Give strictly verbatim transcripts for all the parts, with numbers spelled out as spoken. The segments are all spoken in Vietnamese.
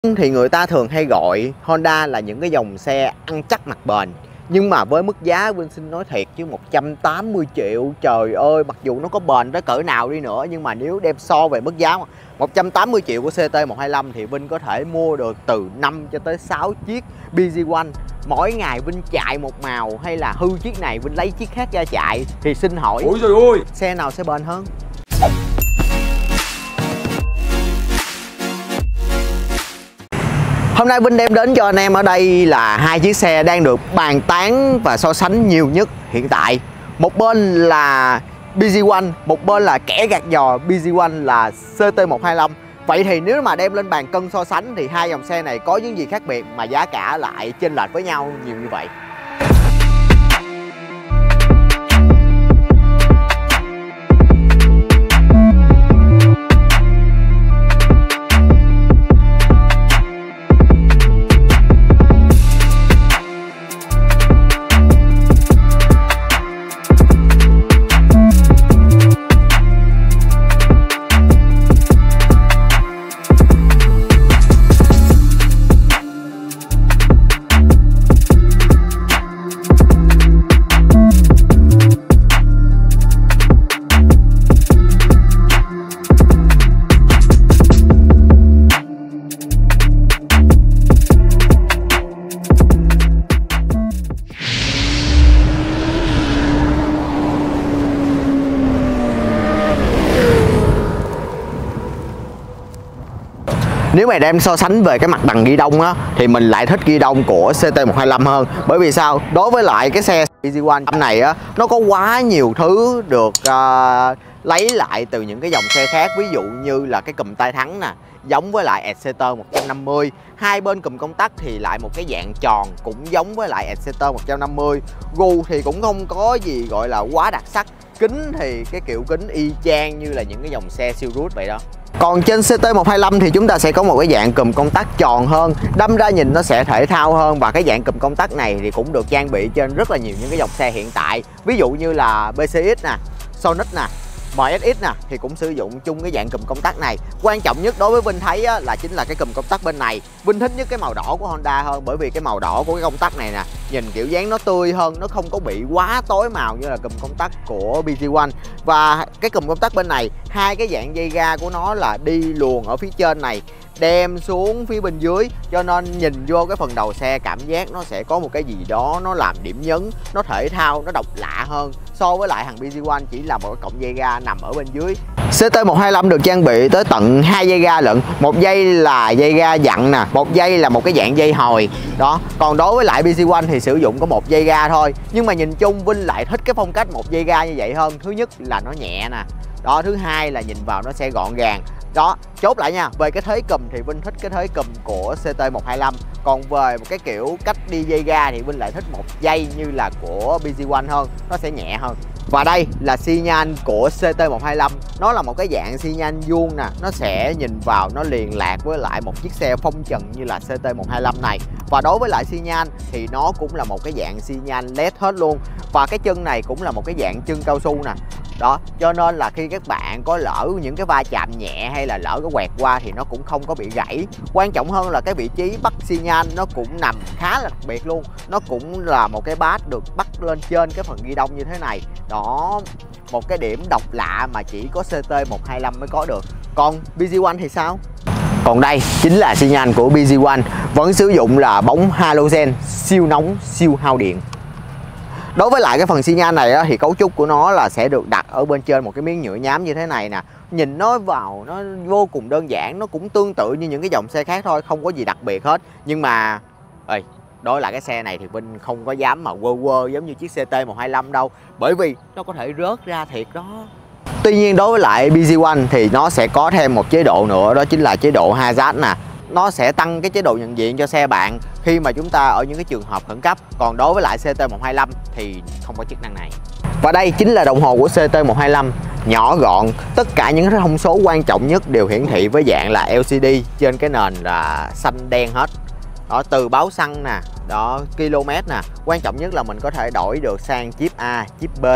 Thì người ta thường hay gọi Honda là những cái dòng xe ăn chắc mặt bền. Nhưng mà với mức giá Vinh xin nói thiệt chứ một trăm tám mươi triệu, trời ơi, mặc dù nó có bền tới cỡ nào đi nữa, nhưng mà nếu đem so về mức giá một trăm tám mươi triệu của xê tê một hai lăm thì Vinh có thể mua được từ năm cho tới sáu chiếc bê giê một. Mỗi ngày Vinh chạy một màu hay là hư chiếc này Vinh lấy chiếc khác ra chạy, thì xin hỏi ôi trời ơi, xe nào sẽ bền hơn? Hôm nay Vinh đem đến cho anh em ở đây là hai chiếc xe đang được bàn tán và so sánh nhiều nhất hiện tại. Một bên là bê giê một, một bên là kẻ gạt giò bê giê một là xê tê một hai lăm. Vậy thì nếu mà đem lên bàn cân so sánh thì hai dòng xe này có những gì khác biệt mà giá cả lại chênh lệch với nhau nhiều như vậy? Nếu mà đem so sánh về cái mặt bằng ghi đông á thì mình lại thích ghi đông của xê tê một hai lăm hơn. Bởi vì sao? Đối với lại cái xe bê giê một này á, nó có quá nhiều thứ được uh, lấy lại từ những cái dòng xe khác. Ví dụ như là cái cùm tay thắng nè, giống với lại Exciter một trăm năm mươi. Hai bên cùm công tắc thì lại một cái dạng tròn, cũng giống với lại Exciter một trăm năm mươi. Gu thì cũng không có gì gọi là quá đặc sắc. Kính thì cái kiểu kính y chang như là những cái dòng xe siêu rút vậy đó. Còn trên xê tê một hai lăm thì chúng ta sẽ có một cái dạng cùm công tắc tròn hơn, đâm ra nhìn nó sẽ thể thao hơn. Và cái dạng cùm công tắc này thì cũng được trang bị trên rất là nhiều những cái dòng xe hiện tại. Ví dụ như là bê xê ích nè, Sonic nè, em ét ích nè thì cũng sử dụng chung cái dạng cùm công tắc này. Quan trọng nhất đối với Vinh thấy á, là chính là cái cùm công tắc bên này. Vinh thích nhất cái màu đỏ của Honda hơn, bởi vì cái màu đỏ của cái công tắc này nè, nhìn kiểu dáng nó tươi hơn, nó không có bị quá tối màu như là cùm công tắc của bê giê một. Và cái cùm công tắc bên này, hai cái dạng dây ga của nó là đi luồn ở phía trên này, đem xuống phía bên dưới, cho nên nhìn vô cái phần đầu xe cảm giác nó sẽ có một cái gì đó nó làm điểm nhấn, nó thể thao, nó độc lạ hơn so với lại thằng bê giê một chỉ là một cái cọng dây ga nằm ở bên dưới. xê tê một hai lăm được trang bị tới tận hai dây ga lận, một dây là dây ga dặn nè, một dây là một cái dạng dây hồi đó. Còn đối với lại bê giê một thì sử dụng có một dây ga thôi, nhưng mà nhìn chung Vinh lại thích cái phong cách một dây ga như vậy hơn. Thứ nhất là nó nhẹ nè đó, thứ hai là nhìn vào nó sẽ gọn gàng đó. Chốt lại nha, về cái thế cùm thì Vinh thích cái thế cùm của xê tê một hai lăm. Còn về một cái kiểu cách đi dây ga thì Vinh lại thích một dây như là của bê giê một hơn, nó sẽ nhẹ hơn. Và đây là xi nhan của xê tê một hai lăm. Nó là một cái dạng xi nhan vuông nè, nó sẽ nhìn vào nó liền lạc với lại một chiếc xe phong trần như là xê tê một hai lăm này. Và đối với lại xi nhan thì nó cũng là một cái dạng xi nhan led hết luôn. Và cái chân này cũng là một cái dạng chân cao su nè đó, cho nên là khi các bạn có lỡ những cái va chạm nhẹ hay là lỡ cái quẹt qua thì nó cũng không có bị gãy. Quan trọng hơn là cái vị trí bắt xi nhan nó cũng nằm khá là đặc biệt luôn. Nó cũng là một cái bát được bắt lên trên cái phần ghi đông như thế này đó, một cái điểm độc lạ mà chỉ có xê tê một hai lăm mới có được. Còn bê giê một thì sao? Còn đây chính là xi nhan của bê giê một, vẫn sử dụng là bóng halogen siêu nóng siêu hao điện. Đối với lại cái phần xi nhan này á, thì cấu trúc của nó là sẽ được đặt ở bên trên một cái miếng nhựa nhám như thế này nè. Nhìn nó vào nó vô cùng đơn giản, nó cũng tương tự như những cái dòng xe khác thôi, không có gì đặc biệt hết. Nhưng mà ơi, đối lại cái xe này thì Vinh không có dám mà quơ quơ giống như chiếc xê tê một hai lăm đâu, bởi vì nó có thể rớt ra thiệt đó. Tuy nhiên đối với lại bê giê một thì nó sẽ có thêm một chế độ nữa, đó chính là chế độ hazard nè. Nó sẽ tăng cái chế độ nhận diện cho xe bạn khi mà chúng ta ở những cái trường hợp khẩn cấp. Còn đối với lại xê tê một hai lăm thì không có chức năng này. Và đây chính là đồng hồ của xê tê một hai lăm, nhỏ gọn, tất cả những cái thông số quan trọng nhất đều hiển thị với dạng là lờ xê đê trên cái nền là xanh đen hết. Đó, từ báo xăng nè, đó, km nè, quan trọng nhất là mình có thể đổi được sang chip A, chip B,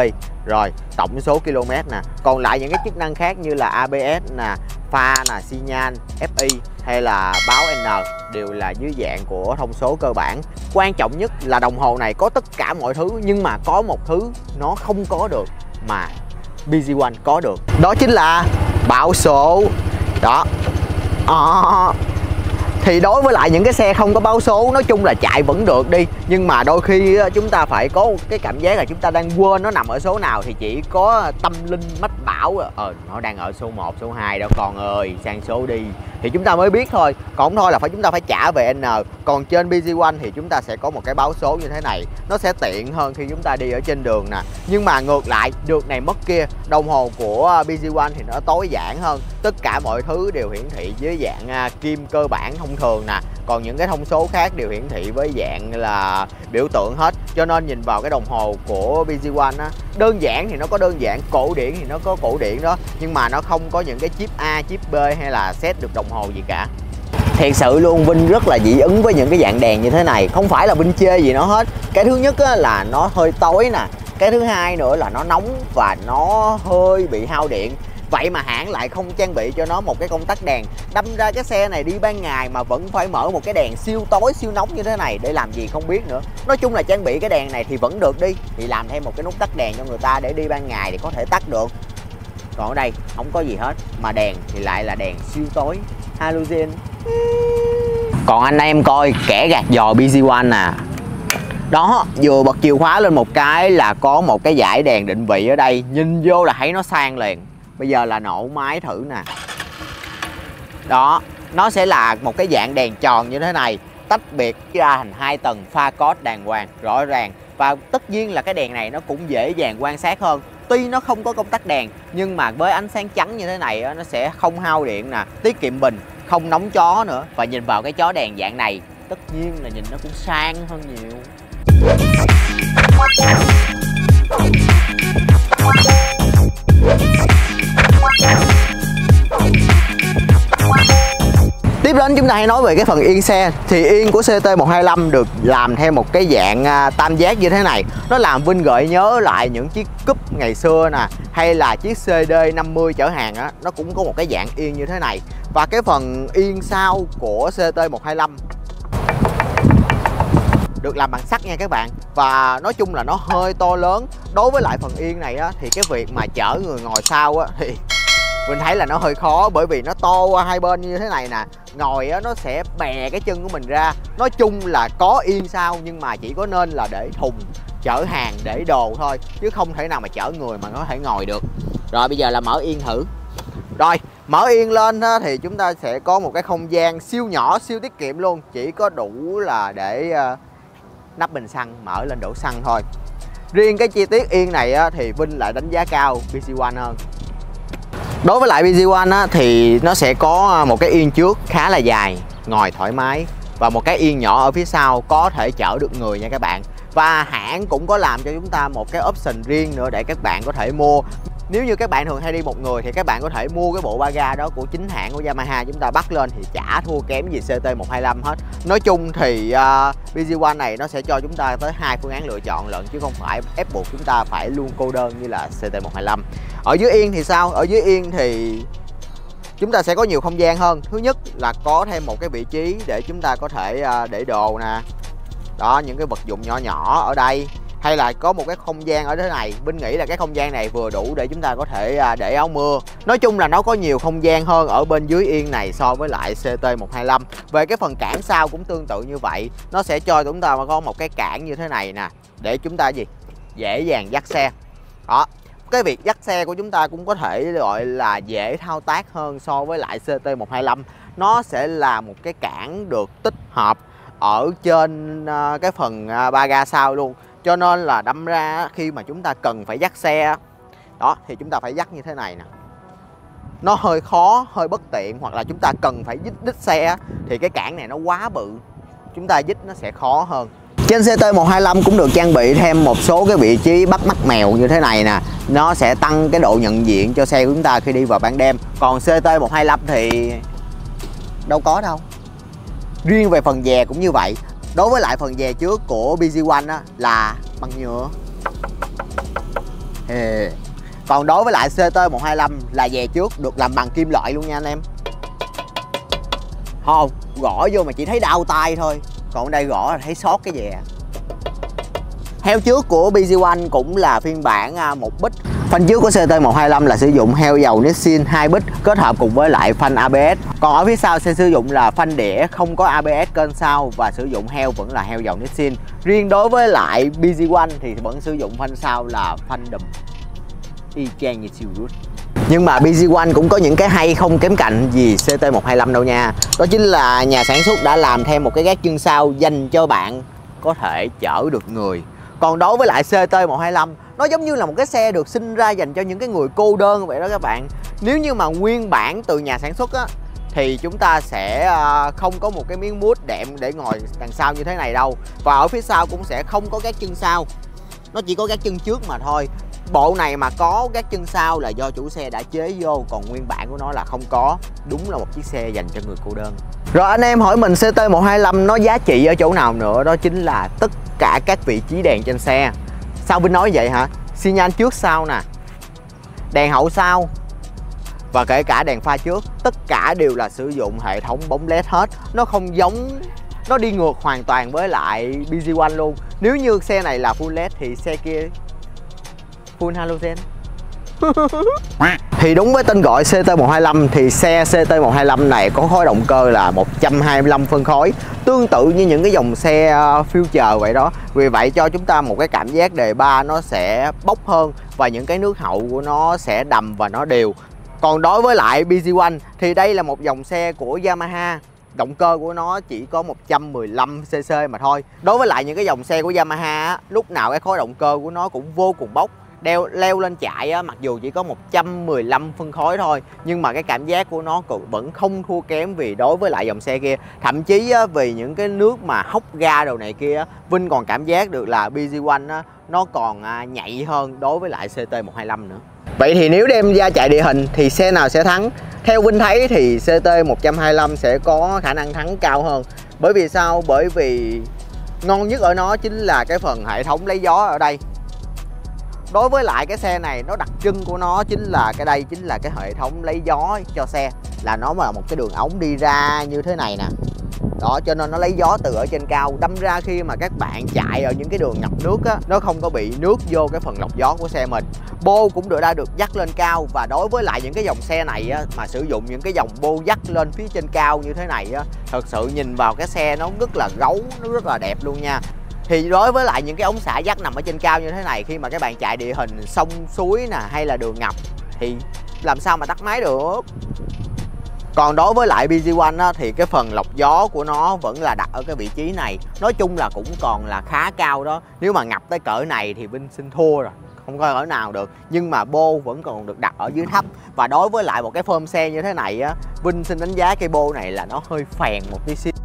Rồi tổng số km nè. Còn lại những cái chức năng khác như là a bê ét nè, pha nè, xi nhan, ép i hay là báo N đều là dưới dạng của thông số cơ bản. Quan trọng nhất là đồng hồ này có tất cả mọi thứ, nhưng mà có một thứ nó không có được mà bê giê một có được, đó chính là báo số. Đó à, thì đối với lại những cái xe không có báo số, nói chung là chạy vẫn được đi, nhưng mà đôi khi chúng ta phải có cái cảm giác là chúng ta đang quên nó nằm ở số nào, thì chỉ có tâm linh mách bảo ờ nó đang ở số một, số hai đó con ơi, sang số đi, thì chúng ta mới biết thôi. Còn không thôi là phải chúng ta phải trả về N. Còn trên bê giê một thì chúng ta sẽ có một cái báo số như thế này, nó sẽ tiện hơn khi chúng ta đi ở trên đường nè. Nhưng mà ngược lại, được này mất kia, đồng hồ của bê giê một thì nó tối giản hơn, tất cả mọi thứ đều hiển thị dưới dạng kim cơ bản thông thường nè, còn những cái thông số khác đều hiển thị với dạng là biểu tượng hết. Cho nên nhìn vào cái đồng hồ của bê giê một á, đơn giản thì nó có đơn giản, cổ điển thì nó có cổ điển đó, nhưng mà nó không có những cái chip A, chip B hay là set được đồng hồ gì cả. Thiệt sự luôn, Vinh rất là dị ứng với những cái dạng đèn như thế này. Không phải là Vinh chê gì nó hết. Cái thứ nhất á, là nó hơi tối nè. Cái thứ hai nữa là nó nóng và nó hơi bị hao điện. Vậy mà hãng lại không trang bị cho nó một cái công tắc đèn. Đâm ra cái xe này đi ban ngày mà vẫn phải mở một cái đèn siêu tối siêu nóng như thế này để làm gì không biết nữa. Nói chung là trang bị cái đèn này thì vẫn được đi, thì làm thêm một cái nút tắt đèn cho người ta để đi ban ngày thì có thể tắt được. Còn ở đây không có gì hết, mà đèn thì lại là đèn siêu tối halogen. Còn anh em coi kẻ gạt giò bê giê một nè. Đó, vừa bật chìa khóa lên một cái là có một cái dải đèn định vị ở đây, nhìn vô là thấy nó sang liền. Bây giờ là nổ máy thử nè. Đó, nó sẽ là một cái dạng đèn tròn như thế này, tách biệt ra thành hai tầng, pha code đàng hoàng, rõ ràng. Và tất nhiên là cái đèn này nó cũng dễ dàng quan sát hơn. Tuy nó không có công tắc đèn, nhưng mà với ánh sáng trắng như thế này nó sẽ không hao điện nè, tiết kiệm bình, không nóng chó nữa. Và nhìn vào cái chó đèn dạng này, tất nhiên là nhìn nó cũng sang hơn nhiều. Tiếp đến chúng ta hãy nói về cái phần yên xe. Thì yên của xê tê một hai lăm được làm theo một cái dạng tam giác như thế này. Nó làm Vinh gợi nhớ lại những chiếc cúp ngày xưa nè, hay là chiếc xê đê năm mươi chở hàng á, nó cũng có một cái dạng yên như thế này. Và cái phần yên sau của xê tê một hai lăm được làm bằng sắt nha các bạn. Và nói chung là nó hơi to lớn. Đối với lại phần yên này á, thì cái việc mà chở người ngồi sau á, thì mình thấy là nó hơi khó, bởi vì nó to qua hai bên như thế này nè. Ngồi á, nó sẽ bè cái chân của mình ra. Nói chung là có yên sau, nhưng mà chỉ có nên là để thùng, chở hàng, để đồ thôi, chứ không thể nào mà chở người mà có thể ngồi được. Rồi bây giờ là mở yên thử. Rồi mở yên lên á, thì chúng ta sẽ có một cái không gian siêu nhỏ, siêu tiết kiệm luôn. Chỉ có đủ là để uh, nắp bình xăng, mở lên đổ xăng thôi. Riêng cái chi tiết yên này á, thì Vinh lại đánh giá cao bê giê một hơn. Đối với lại bê giê một á, thì nó sẽ có một cái yên trước khá là dài, ngồi thoải mái, và một cái yên nhỏ ở phía sau có thể chở được người nha các bạn. Và hãng cũng có làm cho chúng ta một cái option riêng nữa để các bạn có thể mua. Nếu như các bạn thường hay đi một người thì các bạn có thể mua cái bộ ba ga đó của chính hãng của Yamaha, chúng ta bắt lên thì chả thua kém gì xê tê một hai lăm hết. Nói chung thì uh, bê giê một này nó sẽ cho chúng ta tới hai phương án lựa chọn lận, chứ không phải ép buộc chúng ta phải luôn cô đơn như là xê tê một hai lăm. Ở dưới yên thì sao? Ở dưới yên thì chúng ta sẽ có nhiều không gian hơn. Thứ nhất là có thêm một cái vị trí để chúng ta có thể uh, để đồ nè. Đó, những cái vật dụng nhỏ nhỏ ở đây. Hay là có một cái không gian ở thế này. Vinh nghĩ là cái không gian này vừa đủ để chúng ta có thể để áo mưa. Nói chung là nó có nhiều không gian hơn ở bên dưới yên này so với lại xê tê một hai lăm. Về cái phần cản sau cũng tương tự như vậy. Nó sẽ cho chúng ta có một cái cản như thế này nè, để chúng ta gì? Dễ dàng dắt xe. Đó, cái việc dắt xe của chúng ta cũng có thể gọi là dễ thao tác hơn so với lại xê tê một hai lăm. Nó sẽ là một cái cản được tích hợp ở trên cái phần ba ga sau luôn. Cho nên là đâm ra khi mà chúng ta cần phải dắt xe đó thì chúng ta phải dắt như thế này nè. Nó hơi khó, hơi bất tiện, hoặc là chúng ta cần phải dít đít xe thì cái cản này nó quá bự, chúng ta dít nó sẽ khó hơn. Trên xê tê một hai lăm cũng được trang bị thêm một số cái vị trí bắt mắt mèo như thế này nè. Nó sẽ tăng cái độ nhận diện cho xe của chúng ta khi đi vào ban đêm. Còn xê tê một hai lăm thì đâu có đâu. Riêng về phần dè cũng như vậy. Đối với lại phần dè trước của bê giê một á, là bằng nhựa. Ê. Còn đối với lại xê tê một hai lăm là dè trước được làm bằng kim loại luôn nha anh em. Không, gõ vô mà chỉ thấy đau tay thôi. Còn ở đây gõ là thấy sót cái dè. Heo trước của bê giê một cũng là phiên bản một bích. Phanh trước của xê tê một hai lăm là sử dụng heo dầu Nissin hai bích kết hợp cùng với lại phanh a bê ét. Còn ở phía sau sẽ sử dụng là phanh đĩa không có a bê ét kênh sau và sử dụng heo vẫn là heo dầu Nissin. Riêng đối với lại bê giê một thì vẫn sử dụng phanh sau là phanh đùm y chang như Silverwood. Nhưng mà bê giê một cũng có những cái hay không kém cạnh gì xê tê một hai lăm đâu nha. Đó chính là nhà sản xuất đã làm thêm một cái gác chân sau dành cho bạn có thể chở được người. Còn đối với lại xê tê một hai lăm, nó giống như là một cái xe được sinh ra dành cho những cái người cô đơn vậy đó các bạn. Nếu như mà nguyên bản từ nhà sản xuất á, thì chúng ta sẽ không có một cái miếng mút đệm để ngồi đằng sau như thế này đâu. Và ở phía sau cũng sẽ không có gác chân sau. Nó chỉ có gác chân trước mà thôi. Bộ này mà có gác chân sau là do chủ xe đã chế vô, còn nguyên bản của nó là không có. Đúng là một chiếc xe dành cho người cô đơn. Rồi anh em hỏi mình xê tê một hai lăm nó giá trị ở chỗ nào nữa, đó chính là tất cả các vị trí đèn trên xe. Sao Vinh nói vậy hả? Xi nhan trước sau nè, đèn hậu sau và kể cả đèn pha trước, tất cả đều là sử dụng hệ thống bóng led hết. Nó không giống, nó đi ngược hoàn toàn với lại bê giê một luôn. Nếu như xe này là full led thì xe kia full halogen. Thì đúng với tên gọi xê tê một hai lăm thì xe xê tê một hai lăm này có khối động cơ là một trăm hai mươi lăm phân khối, tương tự như những cái dòng xe Future vậy đó. Vì vậy cho chúng ta một cái cảm giác đề ba nó sẽ bốc hơn và những cái nước hậu của nó sẽ đầm và nó đều. Còn đối với lại bê giê một thì đây là một dòng xe của Yamaha. Động cơ của nó chỉ có một trăm mười lăm xê xê mà thôi. Đối với lại những cái dòng xe của Yamaha lúc nào cái khối động cơ của nó cũng vô cùng bốc. Đeo leo lên chạy á, mặc dù chỉ có một trăm mười lăm phân khối thôi, nhưng mà cái cảm giác của nó cũng vẫn không thua kém vì đối với lại dòng xe kia. Thậm chí á, vì những cái nước mà hốc ga đồ này kia, Vinh còn cảm giác được là bê giê một á, nó còn à, nhạy hơn đối với lại xê tê một hai lăm nữa. Vậy thì nếu đem ra chạy địa hình thì xe nào sẽ thắng? Theo Vinh thấy thì xê tê một hai lăm sẽ có khả năng thắng cao hơn. Bởi vì sao? Bởi vì ngon nhất ở nó chính là cái phần hệ thống lấy gió ở đây. Đối với lại cái xe này, nó đặc trưng của nó chính là cái đây chính là cái hệ thống lấy gió cho xe. Là nó là một cái đường ống đi ra như thế này nè. Đó, cho nên nó lấy gió từ ở trên cao, đâm ra khi mà các bạn chạy ở những cái đường ngập nước á, nó không có bị nước vô cái phần lọc gió của xe mình. Bô cũng được đã được dắt lên cao. Và đối với lại những cái dòng xe này á, mà sử dụng những cái dòng bô dắt lên phía trên cao như thế này á, thật sự nhìn vào cái xe nó rất là gấu, nó rất là đẹp luôn nha. Thì đối với lại những cái ống xả dắt nằm ở trên cao như thế này, khi mà các bạn chạy địa hình sông suối nè hay là đường ngập thì làm sao mà tắt máy được. Còn đối với lại bê giê một á, thì cái phần lọc gió của nó vẫn là đặt ở cái vị trí này. Nói chung là cũng còn là khá cao đó. Nếu mà ngập tới cỡ này thì Vinh xin thua rồi, không có cỡ nào được. Nhưng mà bô vẫn còn được đặt ở dưới thấp. Và đối với lại một cái form xe như thế này á, Vinh xin đánh giá cây bô này là nó hơi phèn một tí xíu.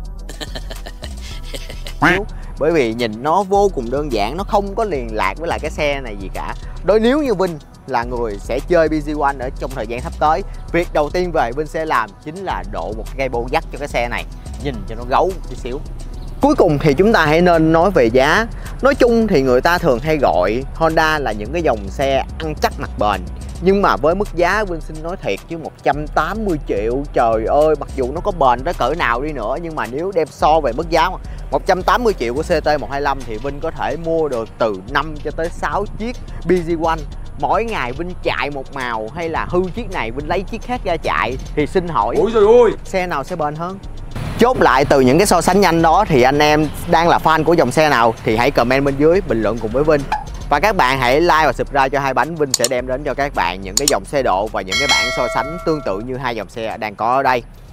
Bởi vì nhìn nó vô cùng đơn giản, nó không có liền lạc với lại cái xe này gì cả. Đối nếu như Vinh là người sẽ chơi bê giê một ở trong thời gian sắp tới, việc đầu tiên về Vinh sẽ làm chính là độ một cây bô dắt cho cái xe này, nhìn cho nó gấu một tí xíu. Cuối cùng thì chúng ta hãy nên nói về giá. Nói chung thì người ta thường hay gọi Honda là những cái dòng xe ăn chắc mặt bền. Nhưng mà với mức giá Vinh xin nói thiệt chứ một trăm tám mươi triệu, trời ơi, mặc dù nó có bền tới cỡ nào đi nữa, nhưng mà nếu đem so về mức giá một trăm tám mươi triệu của xê tê một hai lăm thì Vinh có thể mua được từ năm cho tới sáu chiếc bê giê một. Mỗi ngày Vinh chạy một màu hay là hư chiếc này Vinh lấy chiếc khác ra chạy thì xin hỏi ôi trời ơi, xe nào sẽ bền hơn? Chốt lại từ những cái so sánh nhanh đó thì anh em đang là fan của dòng xe nào thì hãy comment bên dưới bình luận cùng với Vinh. Và các bạn hãy like và subscribe cho Hai Bánh. Vinh sẽ đem đến cho các bạn những cái dòng xe độ và những cái bản so sánh tương tự như hai dòng xe đang có ở đây.